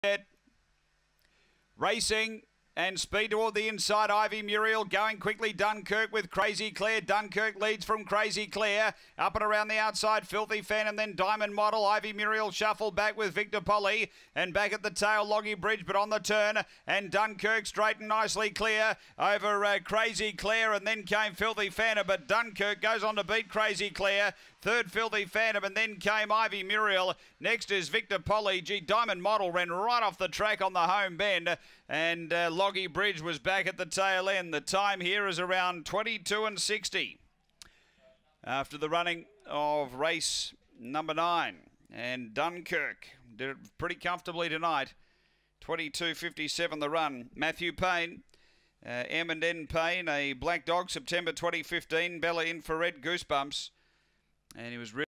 Racing and speed toward the inside. Ivy Muriel going quickly. Dunkirk with Crazy Claire. Dunkirk leads from Crazy Claire. Up and around the outside, Filthy Phantom, then Diamond Model. Ivy Muriel shuffle back with Victor Polly. And back at the tail, Loggy Bridge, but on the turn. And Dunkirk straight and nicely clear over Crazy Claire. And then came Filthy Phantom, but Dunkirk goes on to beat Crazy Claire. Third, Filthy Phantom, and then came Ivy Muriel. Next is Victor Polly. Diamond Model ran right off the track on the home bend. And Loggy Bridge was back at the tail end. The time here is around 22:60 after the running of race number 9. And Dunkirk did it pretty comfortably tonight. 22:57 the run. Matthew Payne, M and N Payne, a black dog, September 2015. Bella Infrared Goosebumps. And he was really